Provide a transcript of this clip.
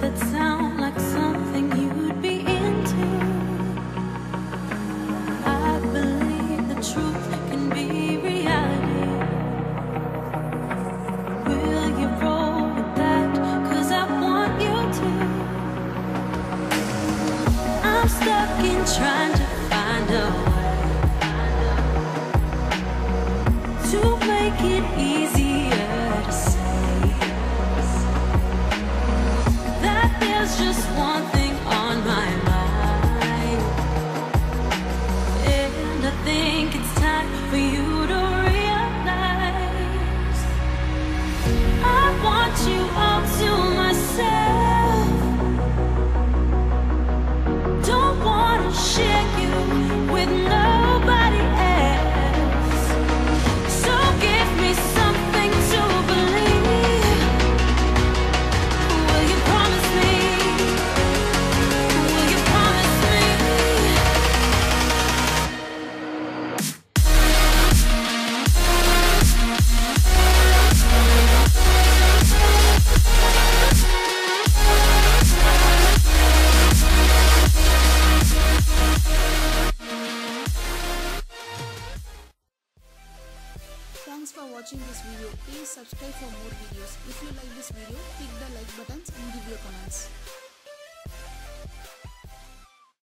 that sound like something you'd be into. I believe the truth can be reality. Will you roll with that? 'Cause I want you to. I'm stuck in trying to find a way to make it easier to say that there's just one thing on my mind, and I think it's time for you to realize I want you all to myself. Don't wanna share you with nobody else. So give me something to believe. Will you promise me? Will you promise me? Thanks for watching this video. Please subscribe for more videos. If you like this video, click the like buttons and give your comments.